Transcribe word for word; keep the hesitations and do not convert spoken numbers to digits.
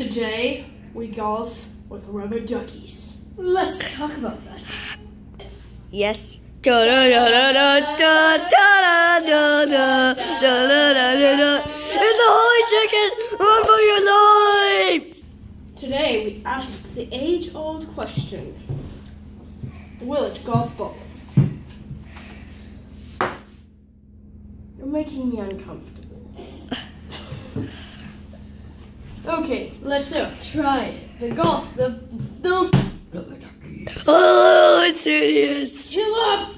Today, we golf with rubber duckies. Let's talk about that. Yes. Da da da da da da da da da da da da. It's a holy chicken! Run for your lives! Today, we ask the age-old question. Will it golf ball? You're making me uncomfortable. Okay, let's So, try it. The golf, the, the... Oh, it's hideous! kill up!